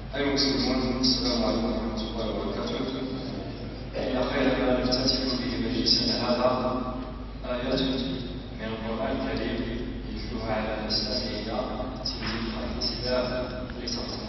أيها المسلمون، السلام عليكم ورحمة الله وبركاته. إن خير ما نفتتح به مجلسنا هذا آيات من القرآن الكريم يتلوها على مسامعنا تلاوة لتفضل.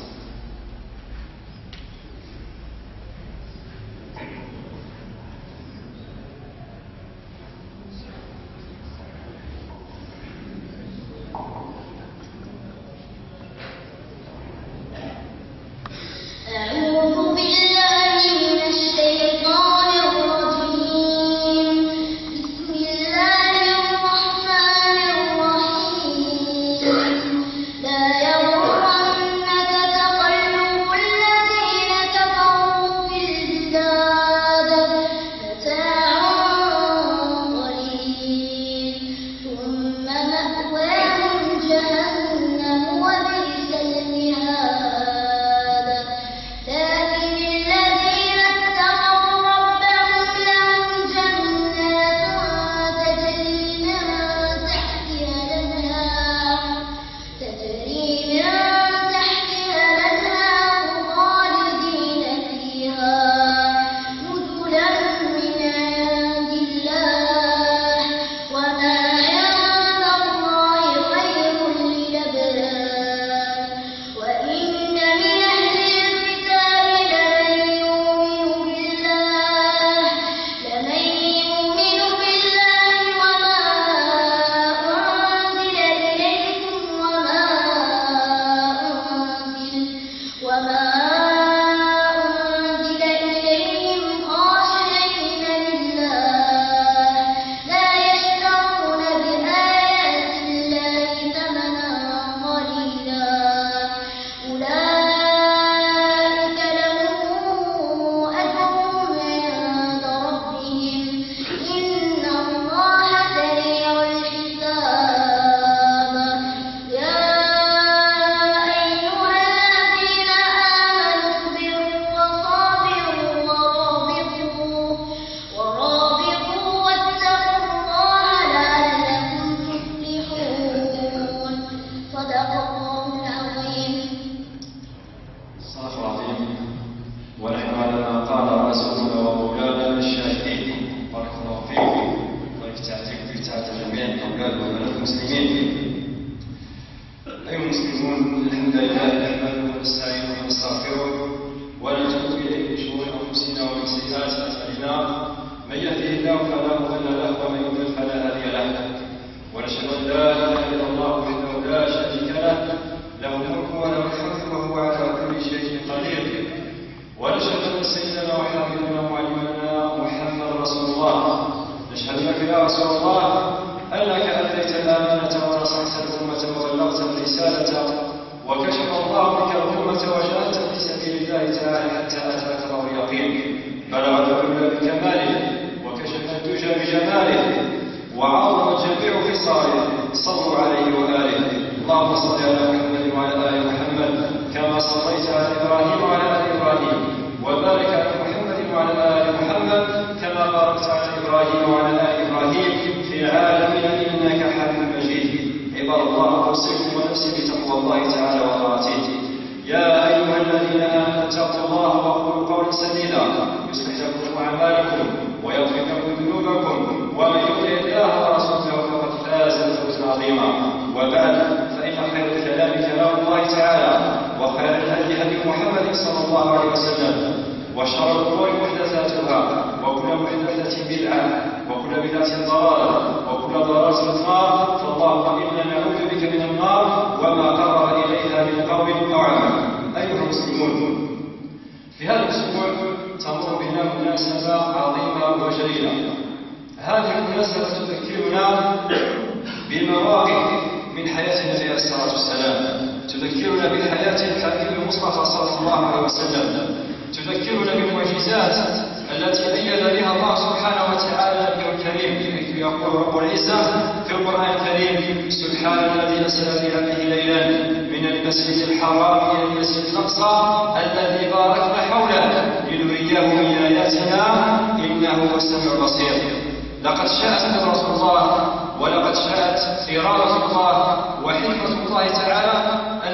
لقد شاءت قدرة الله ولقد شاءت إرادة الله وحكمة الله تعالى أن يمن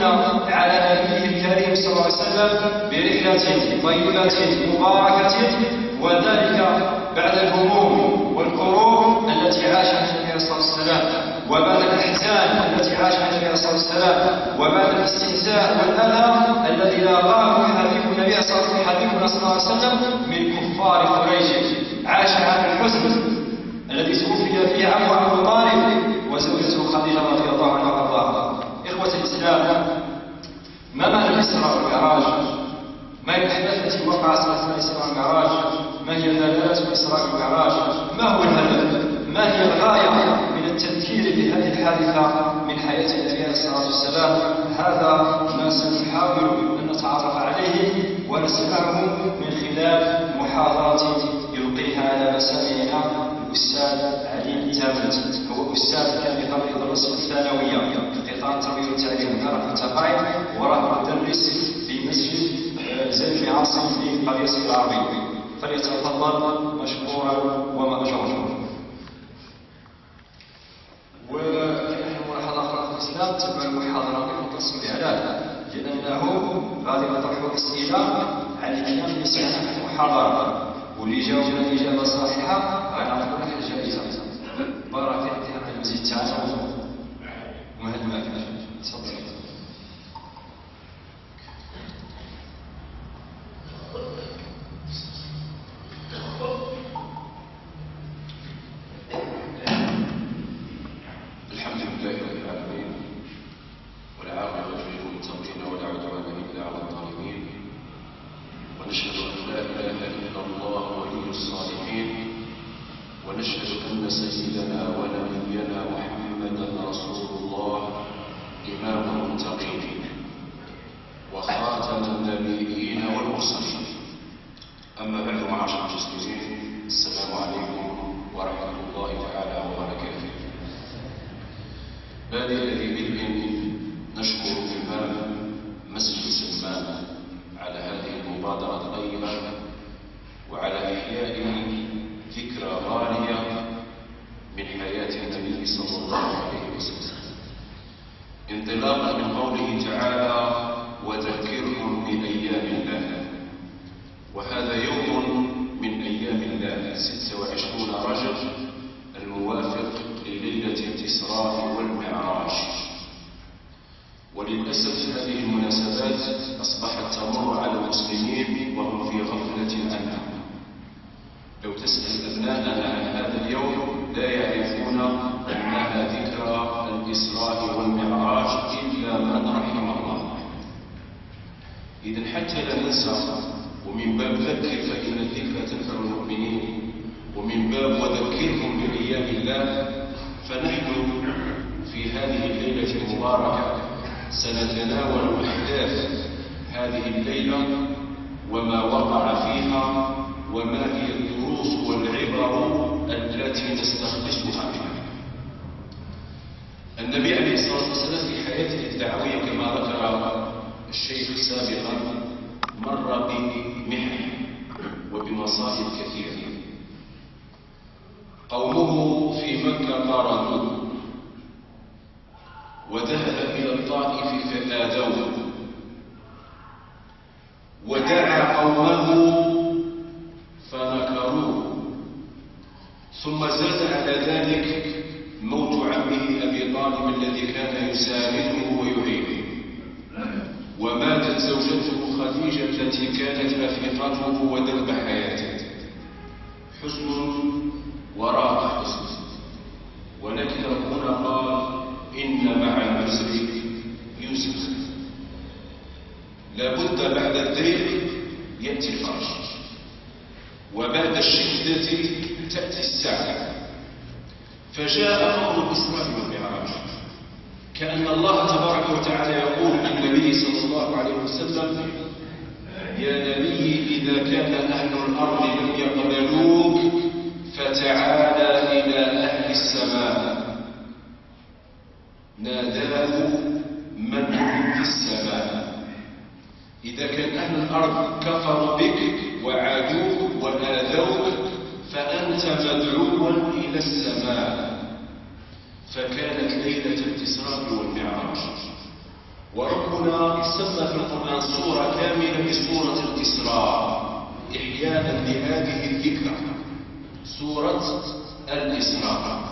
يمن على نبيه الكريم صلى الله عليه وسلم برحلة طيبة مباركة، وذلك بعد الهموم والكروب التي عاشها النبي صلى الله عليه وسلم، وبعد الأحزان التي عاشها النبي صلى الله عليه وسلم، وبعد الاستهزاء والأذى الذي لاقاه حبيبنا صلى الله عليه وسلم من كفار قريش. عاش هذا الحزن الذي توفي فيه عمه أبو طالب وزوجته خديجة رضي الله عنها وارضاها. إخوة الإسلام، ما معنى الإسراء والمعراج؟ ما هي الأحداث التي وقعت أثناء الإسراء والمعراج؟ ما هي دلالات الإسراء والمعراج؟ ما هو الهدف؟ ما هي الغاية من التذكير بهذه الحادثة من حياة النبي صلى الله عليه وسلم؟ هذا ما سنحاول أن نتعرف عليه ونسمعه من خلال محاضرة يلقيها على مسامعنا الأستاذ علي تامت. هو أستاذ كان يدرس في الثانوية في قطاع التربية والتعليم هنا في التقاعد، وراه مدرس في مسجد زين عاصم في قرية العربي. فليتفضل مشكورا ومأجورا. ونحن ملاحظة أخرى في الإسلام تبع المحاضرة في قسم الإعلام، لأنه غادي نطرح أسئلة عن الكلام اللي سمعنا في المحاضرة، واللي جاوبنا الإجابة الصحيحة غنعطيو له الجائزة. بارك الله فيك. المزيد تاعنا ومهد معك. تفضل. الحمد لله رب العالمين، والعاقبة للمتقين ولا عدوان إلا على الظالمين، ونشهد أن لا إله إلا الله ولي الصالحين، ونشهد أن سيدنا ونبينا محمدا رسول الله إمام المتقين وخاتم النبيين والمرسلين. أما بعد، معاشر المسلمين، السلام عليكم ورحمة الله تعالى وبركاته. بادئ ببدء نشكر إمام مسجد سلمان على هذه المبادرة الطيبة وعلى إحياء ذكرى غالية من حياة النبي صلى الله عليه وسلم، انطلاقا من قوله تعالى: وذكرهم بأيام الله. وهذا يوم من أيام الله 26 رجب الموافق لليلة الإسراء والمعراج. وللأسف هذه المناسبات أصبحت تمر على المسلمين وهم في غفلة عنها. لو تسأل أبناءنا عن هذا اليوم لا يعرفون أنها ذكرى الإسراء والمعراج إلا من رحم الله. إذن حتى لا ننسى، ومن باب ذكر فإن الذكرى تنفع المؤمنين، ومن باب وذكرهم بأيام الله، فنحن في هذه الليلة المباركة سنتناول أحداث هذه الليلة وما وقع فيها، وما هي الدروس والعبر التي نستخلصها منها. النبي عليه الصلاة والسلام في حياته الدعوية كما ذكر الشيخ سابقا مر بمحن وبمصائب كثيرة. قومه في مكة طردوه، وذهب إلى الطائف فآذوه، ودعا قومه فنكروه، ثم زاد على ذلك موت عمه أبي طالب الذي كان يساعده ويعينه، وماتت زوجته خديجة التي كانت رفيقته ودرب حياته. حزن وراء حزن، ولكن ربنا قال: إن مع العسر يسرا. لابد بعد الضيق يأتي الفرج، وبعد الشدة تأتي السعة. فجاء أمر الإسراء والمعراج، كأن الله تبارك وتعالى يقول للنبي صلى الله عليه وسلم: يا نبي، إذا كان أهل الأرض لم يقبلوك فتعالى إلى أهل السماء. ناداه من في السماء. إذا كان أهل الأرض كفروا بك وعادوك وآذوك فأنت مدعو إلى السماء. فكانت ليلة الإسراء والمعراج، ورب هنا يسمى في القرآن سورة كاملة بسورة الإسراء إحياء لهذه الذكرى، سورة الإسراء.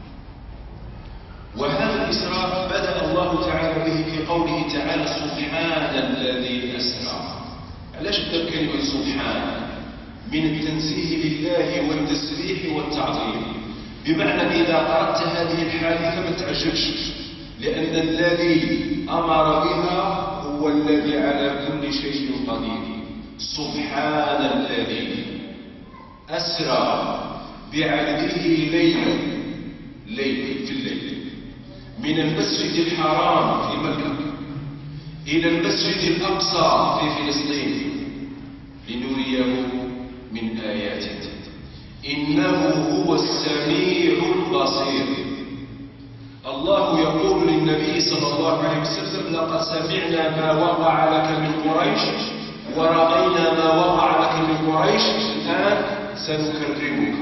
وهذا الإسراء بدأ الله تعالى به في قوله تعالى سبحان الذي أسرى. علاش بدا بكلمة سبحان؟ من التنزيه لله والتسبيح والتعظيم، بمعنى إذا قرأت هذه الحادثة ما تعجبش، لأن الذي أمر بها هو الذي على كل شيء قدير. سبحان الذي أسرى بعبده ليلا في الليل من المسجد الحرام في مكة إلى المسجد الأقصى في فلسطين لنريه من آياته إنه هو السميع البصير. الله يقول للنبي صلى الله عليه وسلم لقد سمعنا ما وقع لك من قريش ورأينا ما وقع لك من قريش، الآن سنكرمك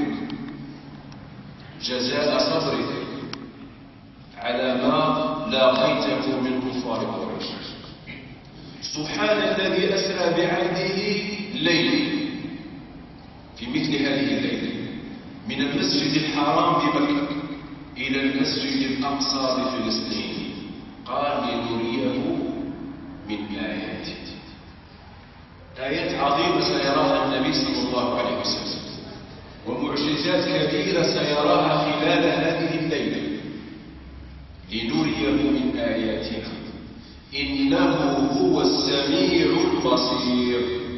جزاء صبرك على ما لاقيته من كفار قريش. سبحان الذي أسرى بعبده ليلا في مثل هذه الليلة من المسجد الحرام بمكة إلى المسجد الأقصى بفلسطين، قال لنريه من آياته. آيات عظيمة سيراها النبي صلى الله عليه وسلم، ومعجزات كبيرة سيراها خلال هذه الليلة لنريه من آياتنا إنه هو السميع البصير.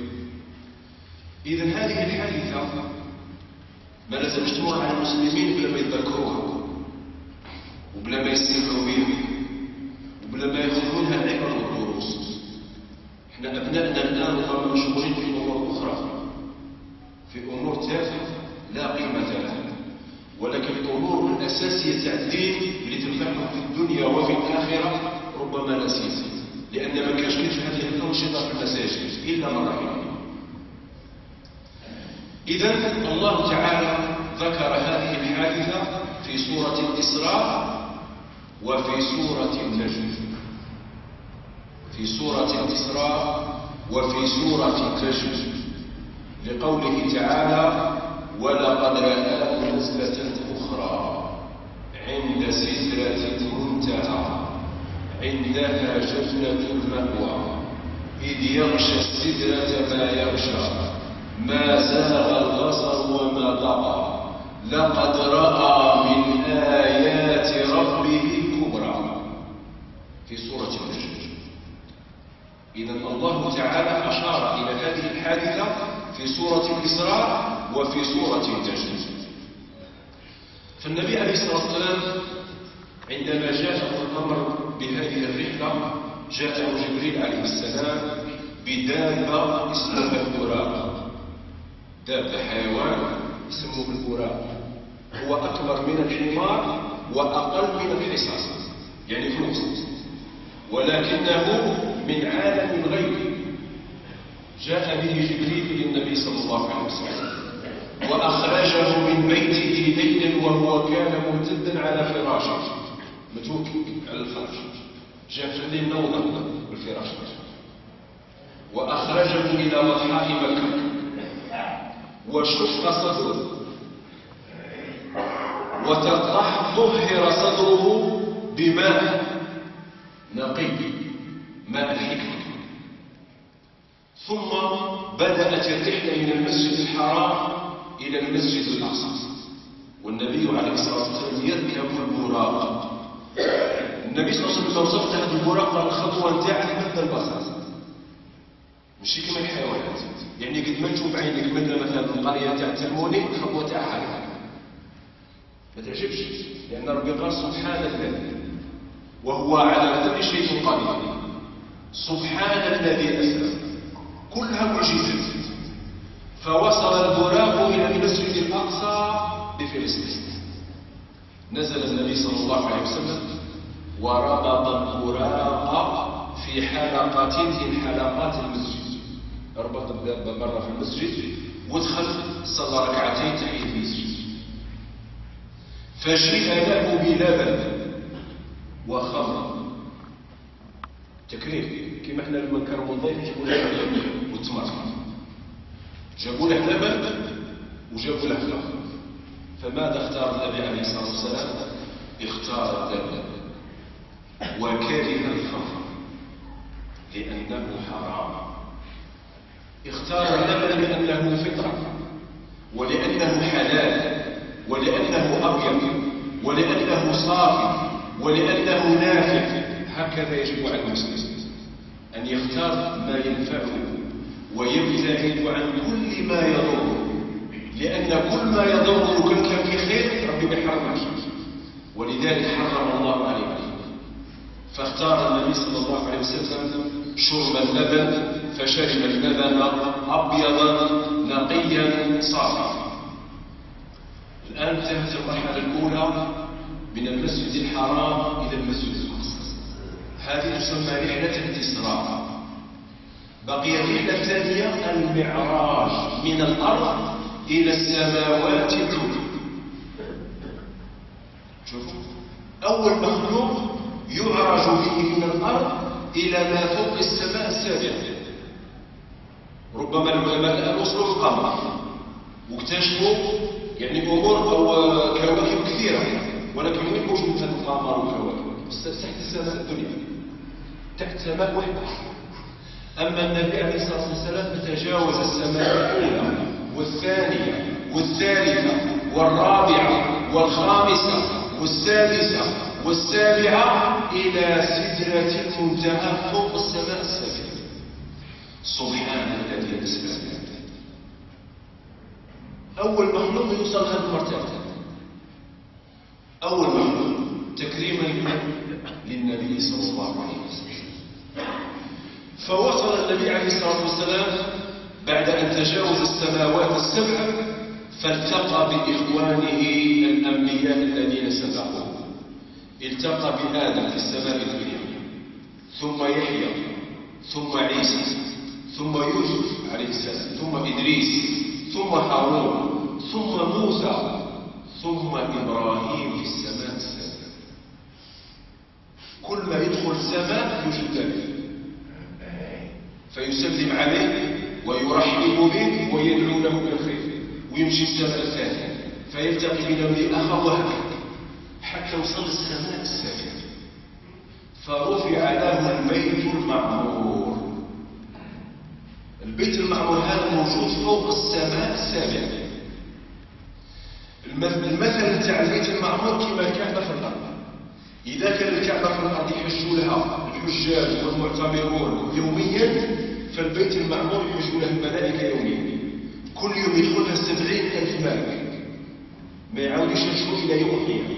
إذن هذه الحادثة ما لازمش تمر على المسلمين بلا ما يتذكروها وبلا ما يستمعوا بها وبلا ما ياخذوا منها العبر والدروس. احنا أبنائنا الآن ربما مشغولين في أمور أخرى، في أمور تافهة لا قيمة لها، ولكن الأمور الأساسية تاع الدين اللي تنفعهم في الدنيا وفي الآخرة ربما نسيت، لأن ما كانش في هذه الأنشطة في المساجد إلا من رحم الله. إذن الله تعالى ذكر هذه الحادثة في سورة الإسراء وفي سورة النجم، في سورة الإسراء وفي سورة النجم، لقوله تعالى ولقد رآه نزلة أخرى عند سدرة المنتهى عندها جنة المأوى إذ يغشى السدرة ما يغشى ما زاغ البصر وما طغى لقد رأى من آيات ربه الكبرى في سورة النجم. إذن الله تعالى أشار إلى هذه الحادثة في سورة الإسراء وفي سورة النجم. فالنبي عليه الصلاة والسلام عندما جاءه الأمر بهذه الرحلة جاءه جبريل عليه السلام بدابة اسمها البراق، دابة حيوان اسمه البراق، هو أكبر من الحمار وأقل من الحصان، يعني في الوسط، ولكنه من عالم غيبي. جاء به جبريل للنبي صلى الله عليه وسلم وأخرجه من بيته ليلا وهو كان ممتدا على فراشه متوكل على الفرش، جاء في الليل نوضه بالفراش وأخرجه إلى بطحاء مكة وشق صدره وطهر صدره بماء نقي ماء الحكمة. ثم بدأت الرحلة من المسجد الحرام إلى المسجد الأقصى، والنبي عليه الصلاة والسلام يركب البراق. النبي صلى الله عليه وسلم وصفت هذا البراق الخطوة نتاعها مد البصر، ماشي كما الحيوانات، يعني قد ما تشوف عينك مثلا القرية تاع تلموني الخطوة تاعها ما تعجبش، لأن ربي قال سبحان الذي وهو على كل شيء قدير. سبحان الذي أسرى كلها معجزات. فوصل البراق إلى المسجد الأقصى بفلسطين. نزل النبي صلى الله عليه وسلم وربط البراق في حلقة من حلقات المسجد، ربط الدابة برا في المسجد ودخل صلى ركعتين تحية المسجد. فجيء له بلبن وخمر تكريم كما حنا لما نكرموا الضيف نجيبوا له اللبن والتمر، جابوا له لبن وجابوا له فراخ. فماذا اختار النبي عليه الصلاه والسلام؟ اختار اللبن وكره الفرخ لانه حرام. اختار اللبن لانه فطره ولانه حلال ولانه ابيض ولانه صافي ولانه نافع. هكذا يجب على المسلم أن يختار ما ينفعه ويبتعد عن كل ما يضره، لأن كل ما يضره كان في خير ربي ما يحرمش، ولذلك حرم الله عليه. فاختار النبي صلى الله عليه وسلم شرب اللبن فشرب اللبن أبيضا نقيا صافيا. الآن انتهت المرحلة الأولى من المسجد الحرام إلى المسجد الأقصى، هذه تسمى رحلة الإسراء. بقي الرحلة الثانية المعراج من الأرض إلى السماوات العلى. شوفوا، أول مخلوق يعرج به من الأرض إلى ما فوق السماء السابعة. ربما العلماء الآن وصلوا القمر واكتشفوا يعني أمور أو كواكب كثيرة، ولكن وين موجود هذا القمر والكواكب؟ تحت السماء الدنيا، تحت سماء واحدة. أما النبي عليه الصلاة والسلام تجاوز السماء الأولى والثانية والثالثة والرابعة والخامسة والسادسة والسابعة إلى سدرة المنتهى فوق السماء السابعة. سبحان الذي أسرى. أول مخلوق يوصل هذه المرتبة، أول مخلوق تكريما للنبي صلى الله عليه وسلم. فوصل النبي عليه الصلاة والسلام بعد أن تجاوز السماوات السبع فالتقى بإخوانه الأنبياء الذين سبقوه. التقى بآدم في السماء الدنيا، ثم يحيى، ثم عيسى، ثم يوسف عليه السلام، ثم إدريس، ثم هارون، ثم موسى، ثم إبراهيم في السماء السابعة. كل ما يدخل السماء يجد به فيسلم عليه ويرحب به ويدعو له بالخير، ويمشي السماء الثانية فيلتقي بنبي آخر وهكذا حتى وصل السماء السابعة. فرفع له البيت المعمور. البيت المعمور هذا موجود فوق السماء السابعة. المثل تاع البيت المعمور كما الكعبة في الأرض. إذا كان الكعبة في الأرض يحجوا لها الحجاج والمعتمرون يوميا، فالبيت المعمور يحجوا له الملائكة يوميا. كل يوم يدخلها 70,000 ملك، ما يعاودش يشروا إلى يوم القيامة.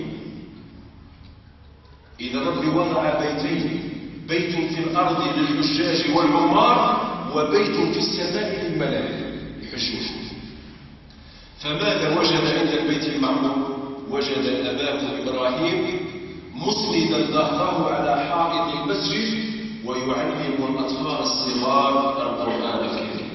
إذا ربي وضع بيتين، بيت في الأرض للحجاج والعمار، وبيت في السماء للملائكة يحجون. فماذا وجد عند البيت المعمور؟ وجد أباه إبراهيم مسندا ظهره على حائط المسجد ويعلم الأطفال الصغار القرآن الكريم.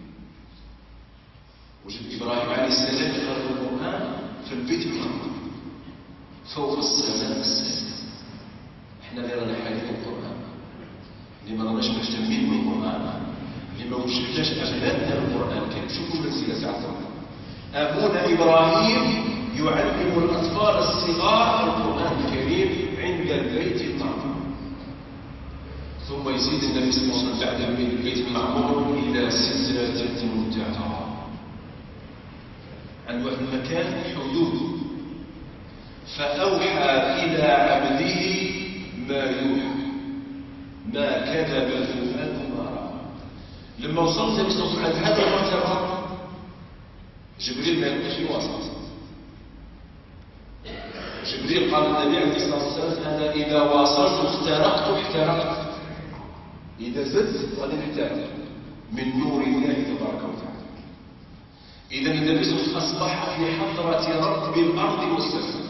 وجد إبراهيم عليه السلام يقرأ القرآن في البيت المعمور فوق السماء السابعة. احنا اللي رانا حالين القرآن، اللي ما راناش مهتمين بالقرآن، اللي ما وجدناش أبنائنا القرآن الكريم. شوفوا المنزلة تاعهم. أبونا إبراهيم يعلم الأطفال الصغار القرآن الكريم عند البيت المعمور. ثم يزيد النبي صلى الله عليه وسلم بعد من البيت المعمور إلى سدرة المنتهى. عند واحد المكان حدود. فأوحى إلى عبده ما يوحى، ما كذب الفؤاد ما رأى. لما وصل النبي صلى الله عليه وسلم هذه المرتبة، جبريل ما يبقاش يواصل. جبريل قال النبي عليه الصلاة والسلام: أنا إذا واصلت احترقت، إذا زدت غادي نحترق من نور الله تبارك وتعالى. إذا النبي صلى الله عليه وسلم أصبح في حضرة رب الأرض والسماء.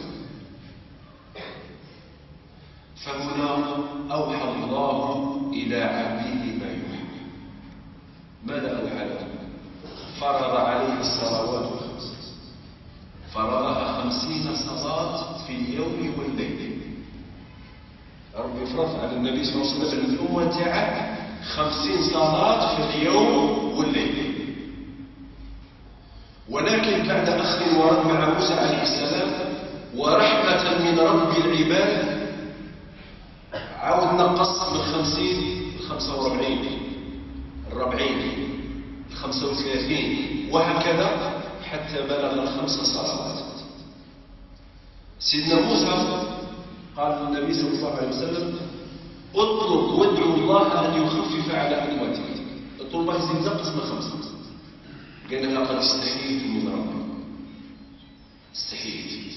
فهنا أوحى الله إلى عبده ما يوحى. ماذا أوحى له؟ فرض عليه الصلوات الخمس، فرضها 50 صلاة في اليوم والليل. رب ربي فرض على النبي صلى الله عليه وسلم الأمة تاعه 50 صلاة في اليوم والليل. ولكن بعد أخذ ورد مع موسى عليه السلام ورحمة من رب العباد عاود نقص من 50 ل 45 40 35 وهكذا حتى بلغ ال5 صلوات. سيدنا موسى قال للنبي صلى الله عليه وسلم اطلب وادعو الله أن يخفف على أمتك. اطلب الله يزيد نقص من 5. قال لقد استحييت من ربي، استحييت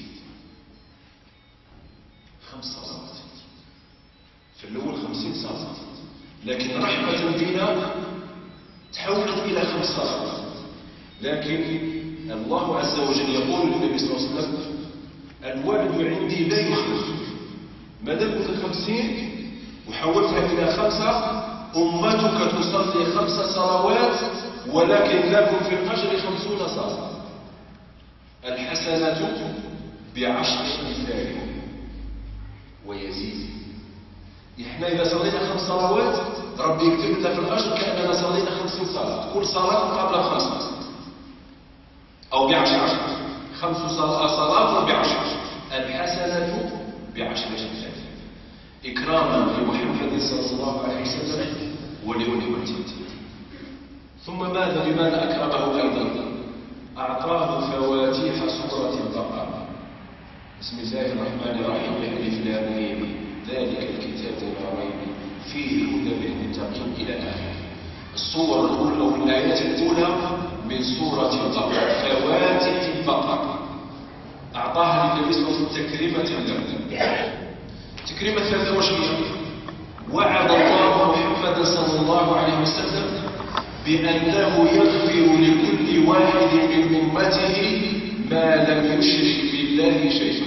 5 صلوات في الأول 50 صلاة، لكن رحمة بنا تحولت إلى 5 صلوات. لكن الله عز وجل يقول للنبي صلى الله عليه وسلم الوعد عندي لا يخلف، ما دام قلت 50 وحولتها إلى 5 أمتك تصلي 5 صلوات ولكن لكم في الأجر 50 صلاة، الحسنة ب10 أمثالها ويزيد. إحنا إذا صلينا 5 صلوات ربي يكتب لنا في الأجر كأننا صلينا 50 صلاة، كل صلاة مقابلة 5 أو ب10 5 صلاة ب10 الحسنة ب10 أمثالها إكراما لمحمد صلى الله عليه وسلم ولأمته. ثم ماذا بماذا أكرمه أيضا؟ أعطاه فواتيح سورة البقرة. بسم الله الرحمن الرحيم ألف لام ميم ذلك الكتاب لا ريب فيه هدى للمتقين إلى آخره. الصور الأولى أو الآيات الأولى من سورة البقرة فواتيح البقرة أعطاها للنبي صلى الله عليه وسلم تكريمة له. تكريمة ثالثة وش هي؟ وعد الله محمدا صلى الله عليه وسلم بأنه يغفر لكل واحد من أمته ما لم يشرك بالله شيئا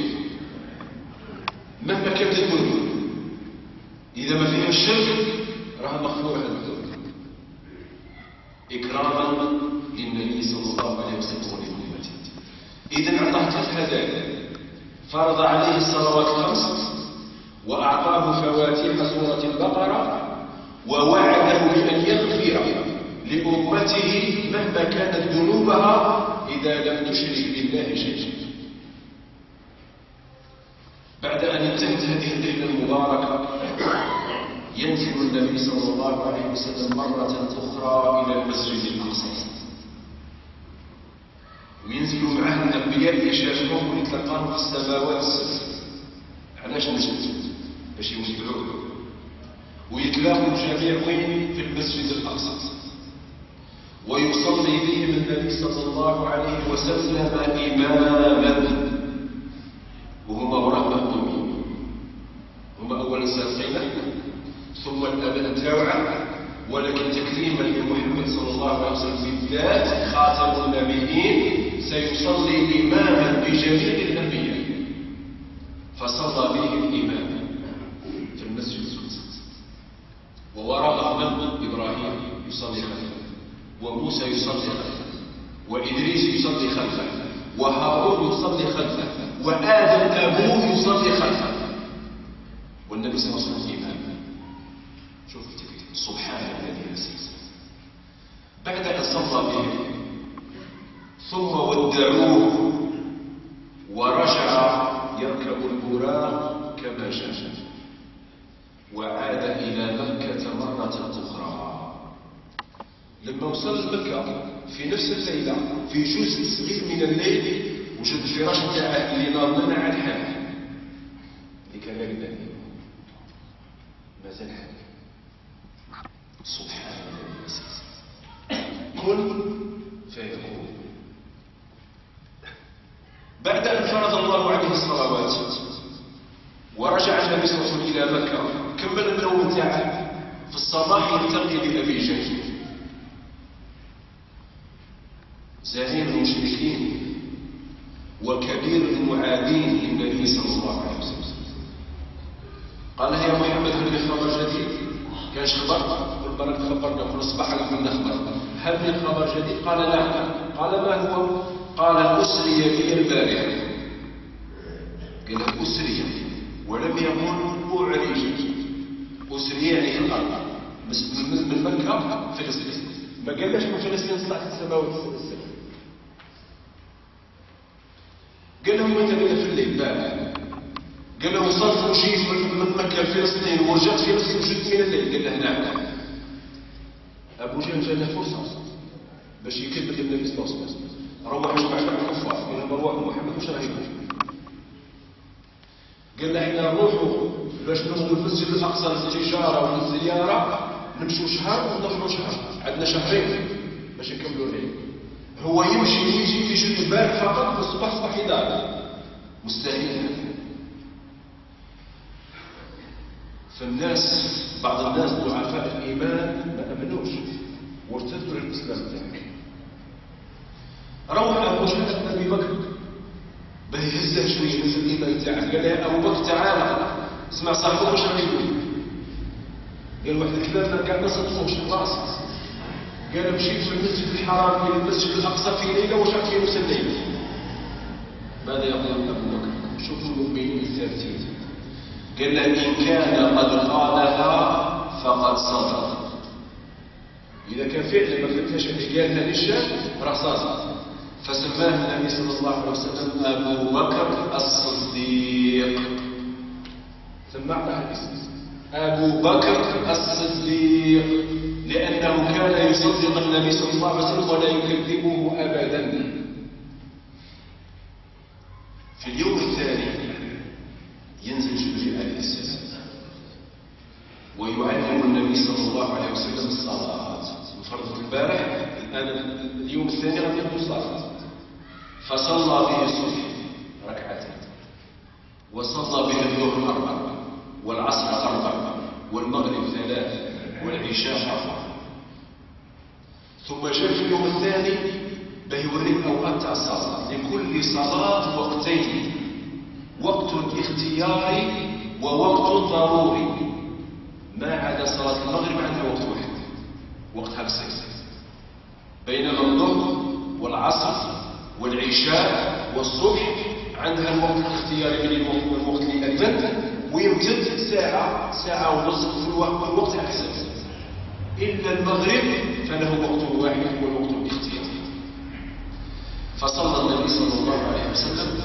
مهما كانت الذنوب. إذا ما فيها الشرك راه مغفورة الذنوب إكراما للنبي صلى الله عليه وسلم ولأمته. إذا أعطاه 3 هدايا، فرض عليه الصلوات 5 وأعطاه فواتيح سورة البقرة ووعده بأن يغفر لأمته مهما كانت ذنوبها إذا لم تشرك بالله شيئا. بعد أن انتهت هذه الليلة المباركة ينزل النبي صلى الله عليه وسلم مرة أخرى إلى المسجد الأقصى، وينزل معه الأنبياء يشافوه ويتلقاهم في السماوات السبع. علاش نزل؟ باش يوجدوه ويتلاقوا الجميع وين؟ في المسجد الأقصى، ويصلي بهم النبي صلى الله عليه وسلم إماما وهما وراه مهمومين. هما أولا سابقين ثم الأباء تاوعا، ولكن تكريما لمحمد صلى الله عليه وسلم بالذات خاتم النبيين سيصلي إماما بجميع الأنبياء. فصلى بهم إماما في المسجد الأقصى، ووراءه إبراهيم يصلي خلفه، وموسى يصلي خلفه، وإدريس يصلي خلفه، وهارون يصلي خلفه، وآدم أبوه يصلي خلفه، والنبي صلى الله عليه وسلم إمام. شوف سبحان الذي أسس. بعد أن صلى بهم ثم ودعوه ورجع يركب البراق كما جاء وعاد إلى مكة مرة أخرى. لما وصل مكة في نفس الليلة في جزء صغير من الليل وجد الفراش تاعه اللي ناضنا على الحال اللي كان لله مازال حال. سبحان الله كن فيكون. بعد أن فرض الله عليه الصلوات ورجع النبي صلى الله عليه وسلم إلى مكة كمل النوم تاعه في الصباح يلتقي بأبي جهل زعيم المشركين وكبير المعادين للنبي صلى الله عليه وسلم. قال يا محمد هل لي خبر جديد؟ كانش خبر؟ قل برك خبرنا في الصباح قلنا خبر. هل لي خبر جديد؟ قال لا. قال ما هو؟ قال أسري بي البارحة. قال أسري ولم يقل أعرج. أسريان في الأرض من مكة فلسطين. ما قالناش من فلسطين طلعت السماوات السبع، قال لهم انت بين في الليل بقى، قال لهم صرفوا جيت من مكة لفلسطين ورجعت في نفس وجدت من الليل. قال له نعم. أبو جهل جانا فرصة باش يكذب النبي صلى الله عليه وسلم، روح يجمع مع الكفار قال لهم روحوا محمد واش راه يقول. قال له احنا نروحوا باش ناخذوا المسجد الأقصى للتجارة والزيارة، نمشوا شهر ونرجعوا شهر، عندنا شهرين باش نكملوا الليل. هو يمشي ويجي في جنب البال فقط والصباح صباح يدار. مستحيل. فالناس بعض الناس ضعفاء الإيمان ما أمنوش وارتدوا للإسلام تاعك. روح أبو جهل أبي بكر باه يهزه شوية من الإيمان تاعك. قال له أبو بكر تعالى اسمع صاحبك واش راه يقول. قال واحد الكلام ما كان ما صدقوش راسي. قال مشيت في المسجد الحرام الى المسجد الاقصى في ليله وشعت في نفس الليل. ماذا يقول ابو بكر؟ شوفوا المؤمنين الثابتين. قال له ان كان قد قالها فقد صدق. اذا كان فعلا ما فهمتهاش اللي قالها للشاب راه صادق. فسماه النبي صلى الله عليه وسلم ابو بكر الصديق. سمعنا الاسم ابو بكر الصديق لأنه كان يصدق النبي صلى الله عليه وسلم ولا يكذبه أبدا. في اليوم الثاني ينزل جبريل عليه السلام ويعلم النبي صلى الله عليه وسلم الصلاة. فرضت البارح الآن اليوم الثاني غادي ياخذوا الصلاة. فصلى به الصبح ركعتين، وصلى به الظهر 4 والعصر 4 والمغرب 3 والعشاء 4. ثم جاء في اليوم الثاني باه يوريك اوقات تاع الصلاه. لكل صلاه وقتين، وقت اختياري ووقت ضروري. ما عدا صلاه المغرب عندها وقت واحد، وقتها السكس. بينما الظهر والعصر والعشاء والصبح عندها الوقت الاختياري من الوقت اللي اذن ويمتد ساعه ونصف في الوقت حسب. إلا المغرب فله وقت واحد هو الوقت الاختياري. فصلى النبي صلى الله عليه وسلم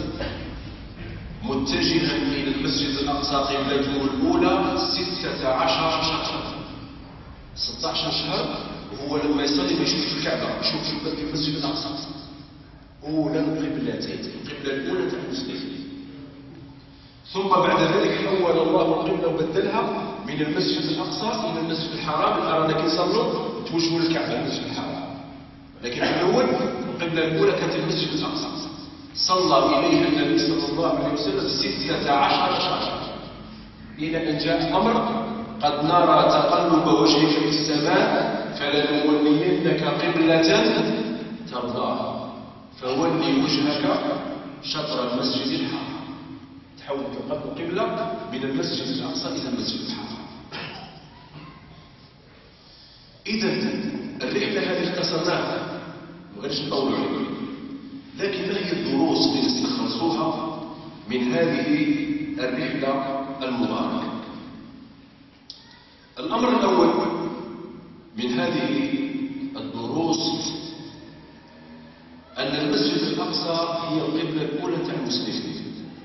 متجها إلى المسجد الأقصى قبلته الأولى 16 شهرا. 16 شهر وهو لما يصلي ما يشوفش الكعبة، يشوف في المسجد الأقصى. أولى قبلتين، القبلة الأولى تاع المسلمين. ثم بعد ذلك حول الله القبلة وبدلها من المسجد الأقصى إلى المسجد الحرام. الأراضي كي يصلوا توجهوا للكعبة المسجد الحرام، لكن في الأول القبلة الأولى كانت المسجد الأقصى. صلى إليها النبي صلى الله عليه وسلم 16 شهرا إلى أن جاء الأمر قد نرى تقلب وجهك في السماء فلنولينك قبلة ترضاها فولي وجهك شطر المسجد الحرام. تحول القبلة من المسجد الأقصى إلى المسجد الحرام. إذا الرحلة هذه اختصرناها ما غاديش نطولوا عليها، لكن ما هي الدروس اللي نستخلصوها من هذه الرحلة المباركة؟ الأمر الأول من هذه الدروس أن المسجد الأقصى هي القبلة الأولى تاع المسلمين،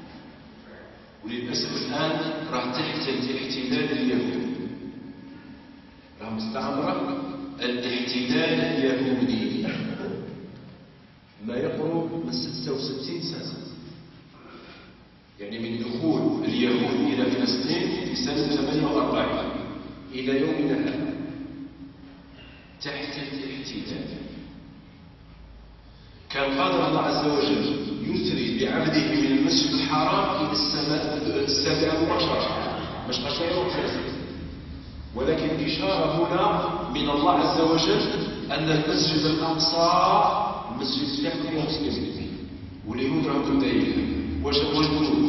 وللأسف الآن راح تحت الاحتلال اليهودي، راح مستعمرة الاحتلال اليهودي ما يقرب من 66 سنة، يعني من دخول اليهود إلى فلسطين في سنة 48 إلى يومنا هذا تحت الاحتلال. كان قادر الله عز وجل يسري بعبده من المسجد الحرام إلى السماء مباشرة، مش عشان يروح فلسطين، ولكن إشارة هنا من الله عز وجل أن المسجد الأقصى مسجد تحت مسلمين، واليهود راهم دايرين. واش الجنود؟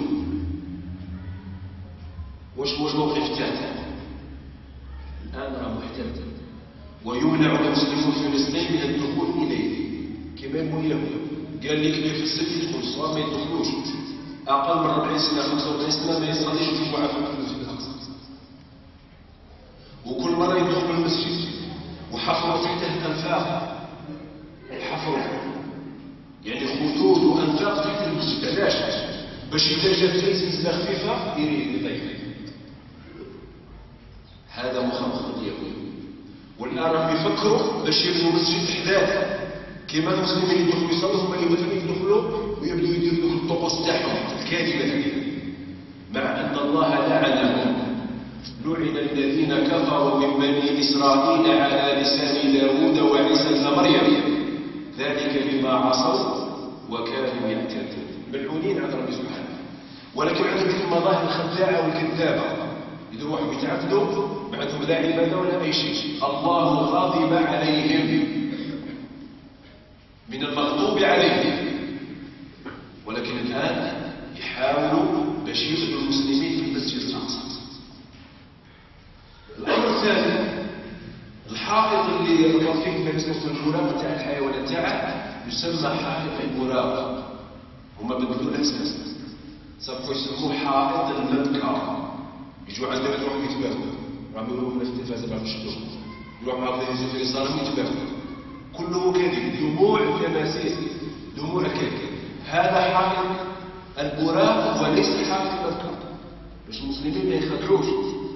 واش هو الموقف تاعهم؟ الآن راه محتل ويمنع المسلمون في فلسطين من الدخول إليه كما يقول اليهود. قال لك اللي في السبت يدخل صواب ما يدخلوش، أقل من 40 سنة 45 سنة ما يصليش الجمعة في المسجد الأقصى. باش إذا جات زلزلة خفيفة يطيح. هذا مخطط اليهود. والآن راهم يفكروا باش يبنوا مسجد أحداث كما المسلمين يدخلوا يصلوا هما اللي مثلا يدخلوا ويبداو يديروا الطقوس تاعهم الكاذبة هذه، مع أن الله لعنهم. لعن الذين كفروا من بني إسرائيل على لسان داود وعيسى ابن مريم ذلك بما عصوا وكانوا يعتدون. ملعونين عند ربي سبحانه. ولكن عندهم ديك المظاهر الخداعة والكذابة، إذا واحد يتعبدوا ما عندهم لا عبادة ولا أي شيء. الله غضب عليهم من المغضوب عليهم، ولكن الآن يحاولوا باش يخرجوا المسلمين في المسجد الأقصى. الأمر الثاني الحائط اللي ربط فيه النبي صلى الله عليه وسلم البراق تاع الحيوانات تاعه يسمى حائط البراق. هما بدلوا له اسم سبقوا يسموه حائط المبكى. يجوا عندنا يروحوا يتباهوا راهم يقولوا لنا في التلفازه باش نشدوه يروحوا عاوتاني يجوا في الصالون يتباهوا. كله كذب، دموع التماثيل، دموع الكذب. هذا حائط البراق وليس حائط المبكى باش المسلمين ما يخدعوش.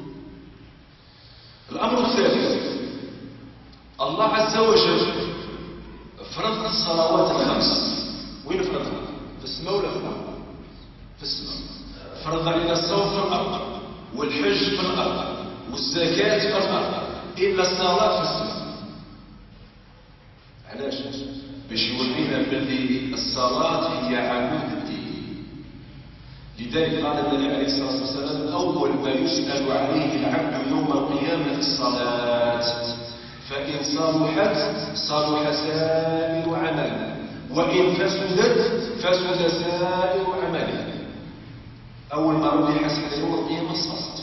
الأمر الثالث الله عز وجل فرض الصلوات الخمس. وين فرضها؟ في السماء ولا في الأرض؟ في السماء. فرض علينا الصوم في الأرض والحج في الأرض والزكاة في الأرض إلا الصلاة في السماء. علاش؟ باش يورينا بلي الصلاة هي عمود الدين. لذلك قال النبي عليه الصلاة والسلام أول ما يسأل عليه العبد يوم القيامة الصلاة، فإن صلحت صلح سائر عمله وإن فسدت فسد سائر عمله. أول ما ربي يحاسب يوم القيامة الصلاة.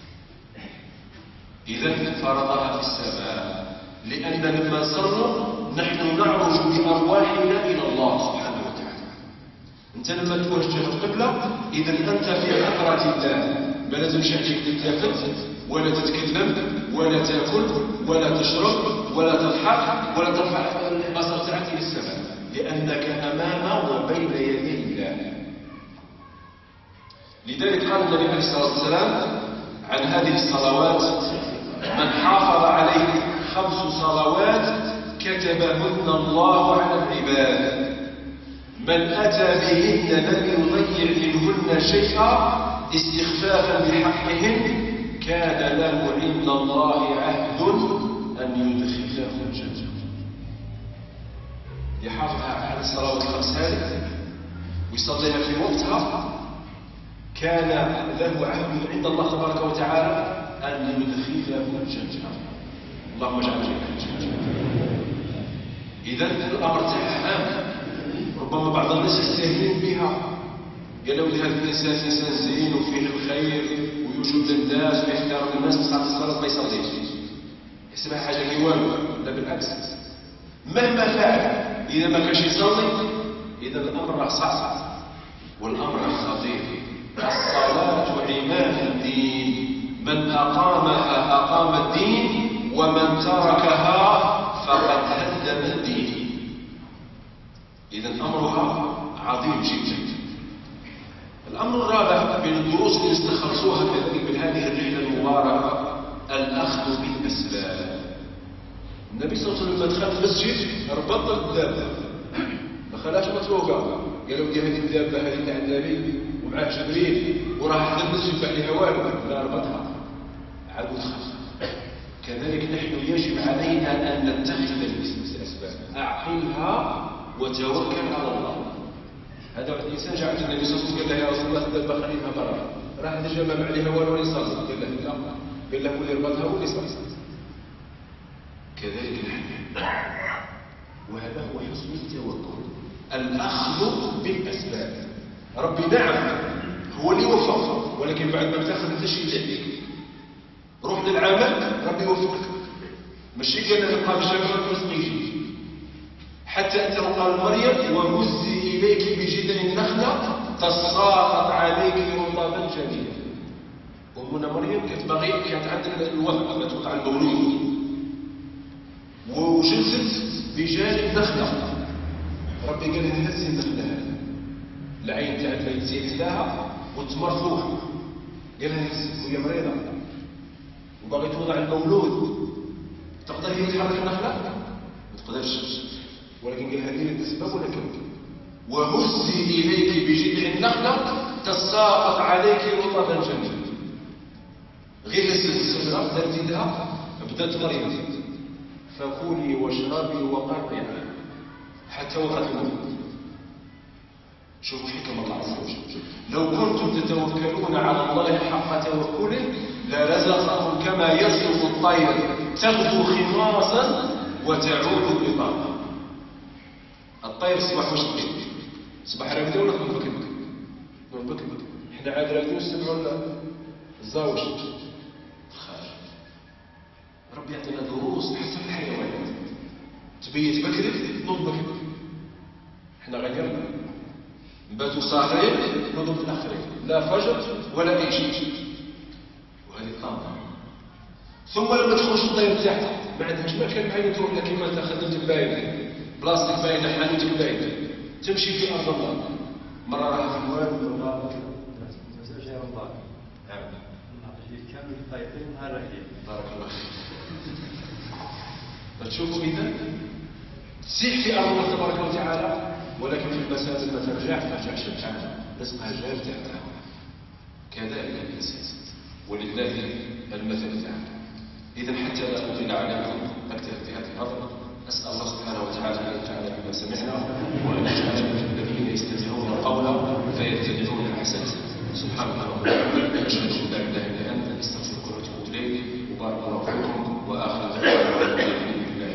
إذا فرضها في السماء، لأن لما صلوا نحن نعرج بأرواحنا إلى الله سبحانه وتعالى. أنت لما توجه القبلة إذا أنت في حضرة الله، ما لازمش عليك تتلفت ولا تتكلم ولا تأكل ولا تشرب ولا تضحك ولا ترفع البصر تاعك إلى السماء، لأنك أمام وبين يدي الله. لذلك قال النبي عليه الصلاة والسلام عن هذه الصلوات: من حافظ عليه 5 صلوات كتبهن الله على العباد، من أتى بهن لم يضيع منهن شيئا استخفافا بحقهن كان له عند الله عهد أن يدخله الجنة. يحافظ على الصلوات ال5 هذه ويصليها في وقتها كان له عهد عند الله تبارك وتعالى أن يدخله الجنة. اللهم اجعلنا من الجنة. إذا الأمر تاعها هام. ربما بعض الناس يستهين بها، قالوا لي هذا الإنسان إنسان زين وفيه الخير ويوجد للناس ويحترم الناس، ساعة الصلاة ما يصليش يحسبها حاجة كيوالو. لا بالعكس، مهما فعل إذا ما كانش يصلي إذا الأمر راه صعب والأمر خطير. الصلاة عماد الدين، من أقامها أقام الدين ومن تركها فقد هدم الدين. إذا أمرها عظيم جدا. الأمر الرابع من الدروس اللي استخلصوها كذلك من هذه الرحلة المباركة الأخذ بالأسباب. النبي صلى الله عليه وسلم لما دخل المسجد ربط الدابة، ما خلاش مطلوقة، قالوا دي هذه الدابة هذه تاع النبي ومعاه جبريل وراح حتى المسجد عليها والو، لا ربطها عاد دخل. كذلك نحن يجب علينا أن نتخذ الأسباب، أعقلها وتوكل على الله. هذا واحد الإنسان جاء عند النبي صلى الله عليه وسلم قال له يا رسول الله الدابة خليها برا، راح تجمع عليها والو ولا يصلي، قال له لا، قال له كل يربطها ولا يصلي. كذلك نحن، وهذا هو حسن التوكل، الأخذ بالأسباب. ربي نعم هو اللي وفق، ولكن بعد ما تاخذ انت شيء عليك. روح للعمل ربي يوفقك، ماشي قال لك قام شجره تسقيه. حتى انه قال مريم وهزي اليك بجذع النخله تساقط عليك رطبا جنيا. وهنا مريم كانت باغيه، كانت عندها الوضع لما توقع المولود وجلست بجانب نخله. ربي قال لها هزي النخله هذه العين تاع الميت تلاها وتمرفوها، قال لها وهي مريضه وباغي توضع المولود، تقدر هي تحرك النخله؟ ما تقدرش، ولكن قال لها ديري الاسباب ولا كمل. وهزي اليك بجذع النخله تساقط عليك رطبا جنيا. غير السفره دارت يدها بدات مريضه، فكلي واشربي وقري حتى وقت الموت. شوفوا حكم الله عز وجل، لو كنتم تتوكلون على الله حق توكله لرزقكم كما يرزق الطير تغدو خماصا وتعود بطانا. الطير الصباح واش تبكي؟ الصباح راكده ولا تكون بكي؟ نقول بكي. حنا عاد راكدين نسمعوا الزاوج خارج. ربي يعطينا دروس حتى في الحيوانات. تبيت بكري نوض بكري. حنا غيرنا باتوا صاغرين نوضوا متاخرين، لا فجر ولا اي شيء. وهذه الطامه. ثم لما تخرج الطير تاعها ما عندهاش مكان معين تروح لها كيما انت خدمتك باينه، بلاصتك باينه، حانوتك باينه، تمشي في ارض الله. مره راح في الواد ولا زوجها رمضان. نعم. كامل الطيبين نهار رحيل. بارك الله فيك. تشوفوا اذا تسيح في ارض الله تبارك وتعالى، ولكن في المساجد ما ترجعش بتاعها، اسمها جار تاعها. كذلك الانسان ولله المثل الاعلى. اذا حتى لا اطيل عليكم اكتفي بهذه الارض. اسال الله سبحانه وتعالى ان يجعلنا بما سمعنا وان يجعلنا من الذين يستمعون القول فيتبعون احسنه. سبحانك اللهم وبحمدك اشهد ان لا اله الا انت استغفرك واتوب اليك. وبارك الله فيكم واخر دعوانا الحمد لله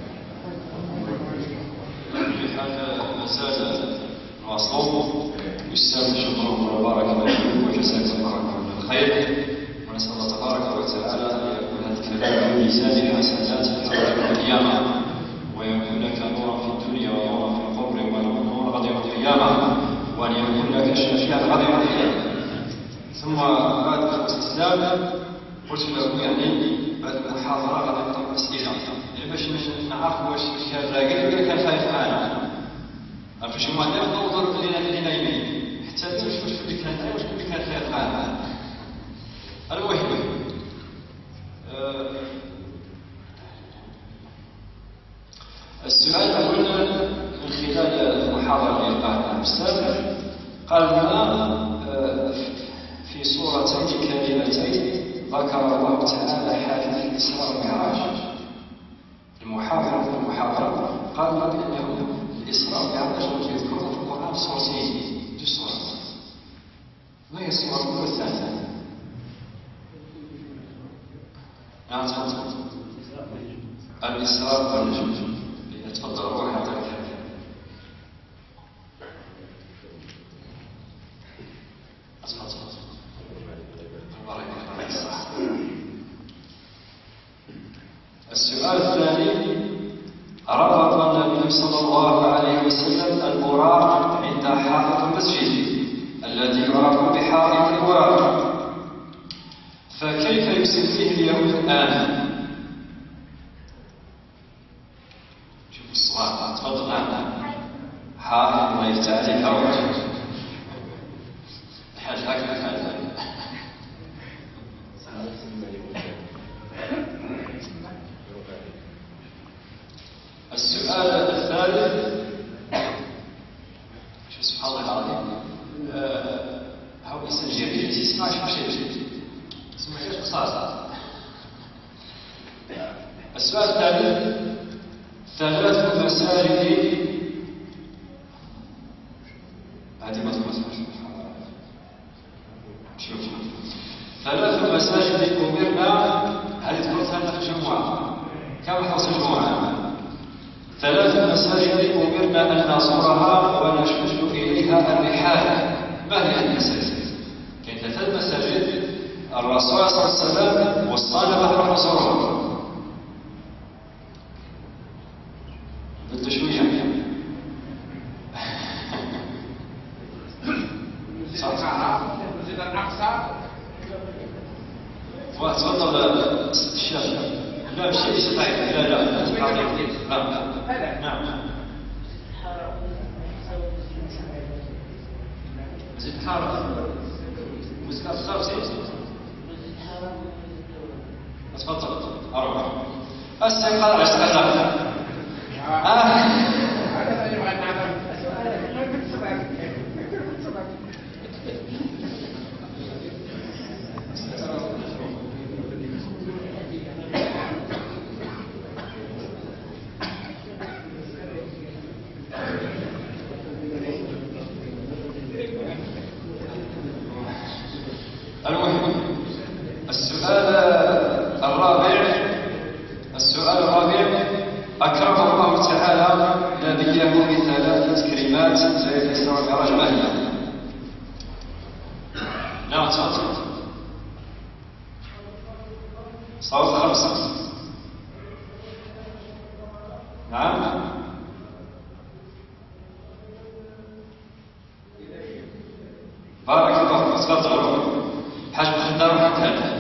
رب العالمين. مساجد واصلوه يستاهل شكرهم وبارك الله فيكم وجزاكم الله كل خير. ونسال الله تبارك وتعالى ان يكون هذا الكلام في ميزان حسناتك يوم القيامه، ويكون لك نورا في الدنيا ونورا في القبر ونورا غدا يوم القيامه، وان يكون لك شفيعا غدا يوم القيامه. ثم بعد الاستسلام قلت له يعني بعد المحاضره غادي نطرح اسئله باش نعرف واش كان راقد ولا كان خايف معنا. عرفت شنو معنى نوضر لينا يمين حتى واش اللي كان خايف واش اللي كان خايف معنا. المهم السؤال الأول من خلال المحاضرة اللي قالها الأستاذ، قال لنا في سورتين كريمتين ذكر الله تعالى حادث الإسراء والمعراج. المحاضرة قال بأنه الإسراء والمعراج يذكر في القرآن صورتين، دو صورات. ما هي الصورة الأولى والثانية؟ نعم تفضل. الإسراء والنجم. تفضل روح حتى الكلام. السؤال الثاني، ربط النبي صلى الله عليه وسلم البراق عند حائط المسجد الذي يعرف بحائط الواقع، فكيف يسميه اليهود الآن؟ شوفوا الصغار. تفضل. حائط الله يفتح عليك أوجه الحاج هكذا الحاج. السؤال الثالث، شو سبحان الله العظيم، هو إنسان جميل يسمع شو شيء اسمه ايش قصاص. السؤال الثالث، ثلاث مساجد هذه ما تقصش. شوف ثلاث مساجد أمرنا، هل تقول ثلاث جمعة؟ كم حصل جمعة؟ ثلاث مساجد أمرنا أن نزورها ونشد إليها الرحال. ما هي المساجد؟ كاين ثلاث مساجد الرسول صلى الله عليه وسلم وصانا بها نزورها. بدو شوية المسجد الأقصى. تفضل الشيخ. لا ماشي صحيح. لا نعم. مسجد الحرم مسجد أبصار سيد تفضل أربعة السيد قال أستغرب المهم السؤال الرابع أكرم الله تعالى نبيه بثلاث كلمات زي الإسراء والمعراج ما هي؟ نعم تفضل صوت خمسة نعم بارك الله فيك تفضل حاج مخدر وحكاية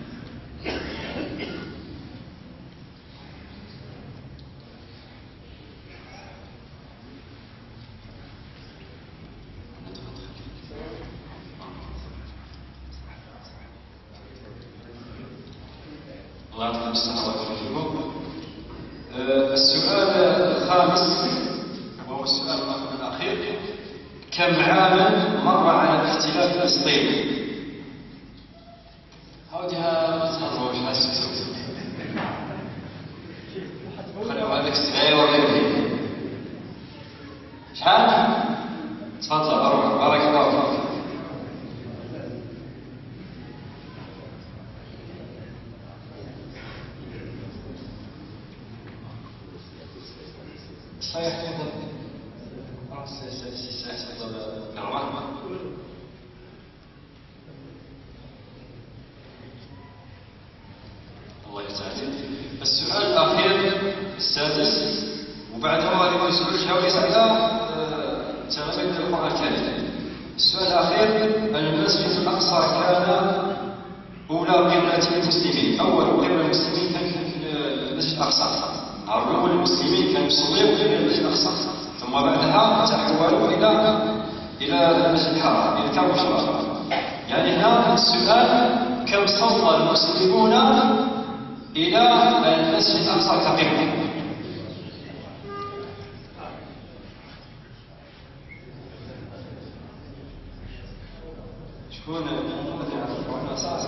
الله يعطيكم الصحة ويبارك. السؤال الخامس وهو السؤال الأخير: كم عاما مر على الاحتلال الفلسطيني؟ هاوديها تهضروا شحال تسوي خليو هذاك الصغير ولا شحال؟ تفضل أروح بارك الله فيك. صحيح تفضل الله يسعدك. السؤال الأخير السادس وبعد هو يسأل جاوب على تلاميذ القرآن الكريم. السؤال الأخير: المسجد الأقصى كان أولى قبلة المسلمين، أول قبلة المسلمين كان في المسجد الأقصى. أول المسلمين كانوا يصلون في المسجد الأقصى، ثم بعدها تحولوا إلى المسجد الحرام، إلى الكعبة الشريفة. يعني هنا السؤال: كم صلى المسلمون إلى المسجد الأقصى كقبلة؟ شكون يعرفون أساس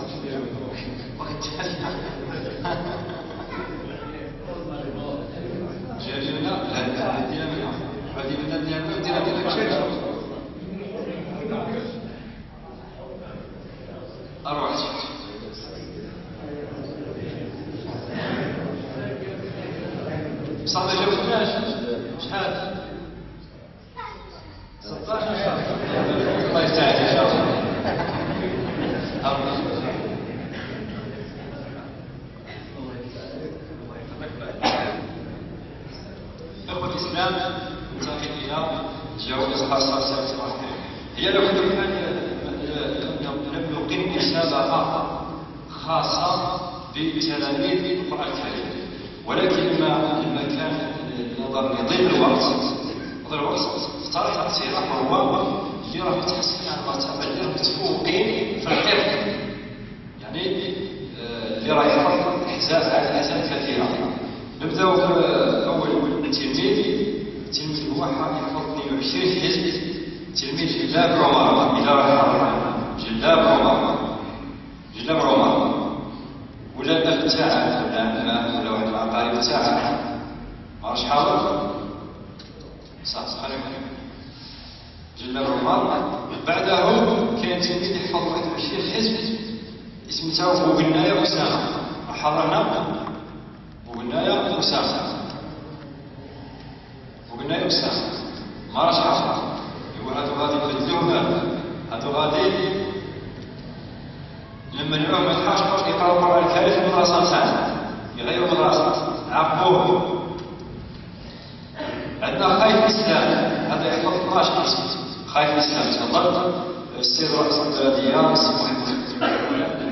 أروح صح جاوبناش شحال 16 الله يسعدك إن شاء الله. إخوة الإسلام ننتقل إلى جوائز خاصة. هي لو كنا لم نقيم مسابقة خاصة بتلاميذ القرآن الكريم، ولكن لما كان نظرا لضيق الوقت اخترت اقتراح هو اللي راه يتحسن على المرتبة اللي راه متفوقين في الحفظ، يعني اللي راه يحفظ أحزاب كثيرة. نبداو بأول تلميذ هو يحفظ 22 حزب، تلميذ جلاب عمر. إذا راه جلاب عمر ولا الأب تاعه ولا واحد العقارب تاعه ما راش حاضر صح جلاب عمر. بعده كاين تلميذ يحفظ 21 حزب اسم تاعو بوغنايا أسامة، حضرنا بوغنايا أسامة ما راش حاضر. يقول هادو غادي يبدلوهم، هادو غادي لما نعوم الحاج يقراو القرآن الكريم في المدرسة تاعنا، يغيروا المدرسة عقبوه. عندنا خايف الإسلام، هذا يحفظ 12 اسم. خايف الإسلام تفضل السيد رئيس البلدية السيد محمد.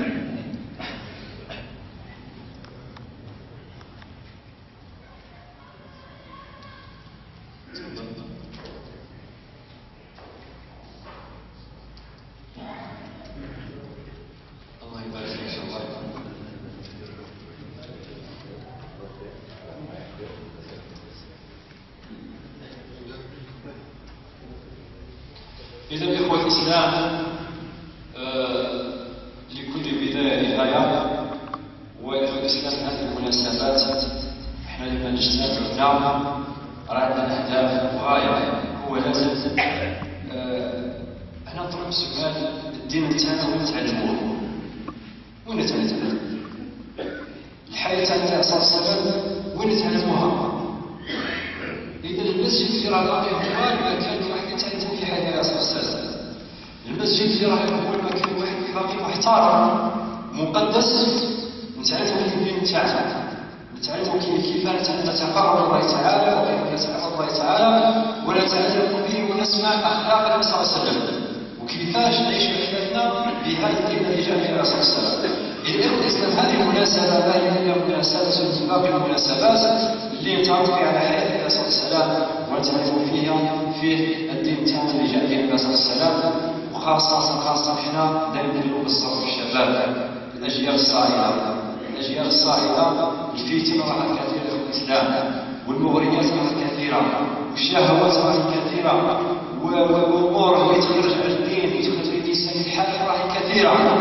إذا إخوة الإسلام، لكل بداية نهاية، وإخوة الإسلام هذه المناسبات احنا لما نجتمع راه عندنا أهداف وغاية. هو لازم أنا نطرح سؤال: الدين تاعنا وين نتعلموه؟ وين نتعلموه؟ الحياة تاع النبي صلى الله عليه وسلم وين نتعلموها؟ إذا المسجد اللي راه باقي هو اللي كان واحد يتعلم في حياة النبي صلى الله عليه وسلم، المسجد اللي راه هو المكان واحد باقي محترم مقدس، نتعلموا الدين تاعنا، نتعلموا كيف نتقرب الله تعالى وكيف نتعرف الله تعالى، ونتعلم به ونسمع أخلاق النبي صلى الله عليه وسلم، وكيفاش نعيش حياتنا بهذا الدين الذي جاء به النبي صلى الله عليه وسلم. الإخوة الإسلام هذه المناسبة ما هي مناسبة من باقي المناسبات اللي نتعرف فيها على حياة النبي صلى الله عليه وسلم ونتعلم فيه الدين تاعنا اللي جاء به النبي صلى الله عليه وسلم. وخاصة احنا دائما نديروا بالصبر الشباب، الأجيال الصاعدة الفتن راها كثيرة في الإسلام، والمغريات راها كثيرة، والشهوات راها كثيرة، والأمور اللي تخرج على الدين وتخرج على الإنسان الحالة راها كثيرة.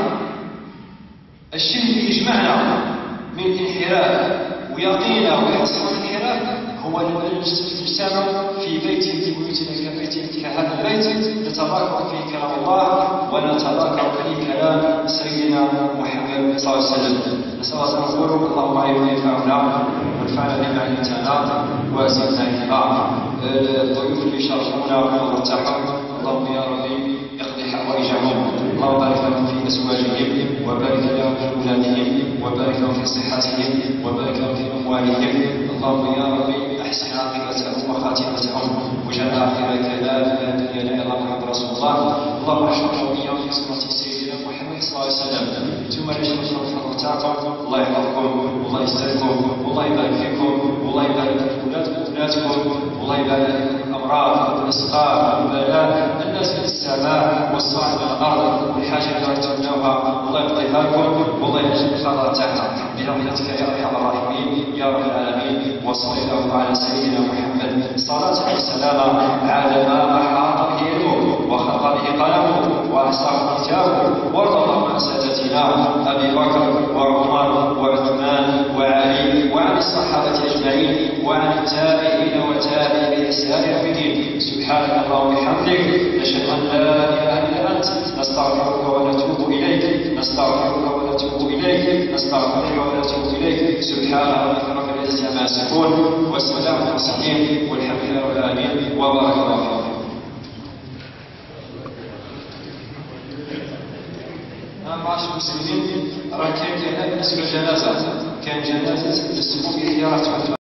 الشيء اللي يجمعنا من انحراف ويقينا ويحصل الانحراف هو نجتمع في بيت في بيوتنا كبيت كهذا البيت، نتذاكر فيه كلام الله ونتذاكر فيه كلام سيدنا محمد صلى الله عليه وسلم. نسأل الله أن نقول: اللهم علمنا ينفعنا وانفعنا بما علمتنا وزدنا علما. الضيوف اللي شرفونا وارتاحوا، اللهم يا ربي اقضي حوائجهم، اللهم بارك لهم في ازواجهم، وبارك لهم في اولادهم، وبارك لهم في صحتهم، وبارك لهم في اموالهم. اللهم يا ربي احسن عاقبتهم وخاتمتهم، واجعل اخر كلامنا دنيانا الى محمد رسول الله. اللهم احشرنا واياهم في صلاه سيدنا محمد صلى الله عليه وسلم. ثم نشهد الفضل تاعكم، الله يحفظكم والله يسلمكم والله يبارك فيكم والله يبارك في اولادكم والله يبارك في الامراض والاسقاط والبلاء النازل السماء والصاعد من الارض والحاجه اللي تتمنوها الله يقضيها لكم والله يجزيكم الخير تاعها برحمتك يا ارحم الراحمين يا رب العالمين. وصلى الله على سيدنا محمد صلاه وسلام على ما احاط به علمه وخلق به قلمه واحصاه كتابه. وارض اللهم عن سادتنا ابي بكر وعمر وعثمان وعلي وعن الصحابه اجمعين وعن التابعين وتابعي باحسان يوم الدين. سبحانك اللهم وبحمدك، نشهد ان لا اله الا انت، نستغفرك ونتوب اليك، نستغفرك ونتوب اليك، نستغفرك ونتوب اليك. سبحان ربك رب العزه عما يصفون والسلام على المرسلين والحمد لله رب العالمين وبارك الله فيكم. معاشر المسلمين، راه كاين بالنسبه للجنازه، كان جنازه السمو بإحياء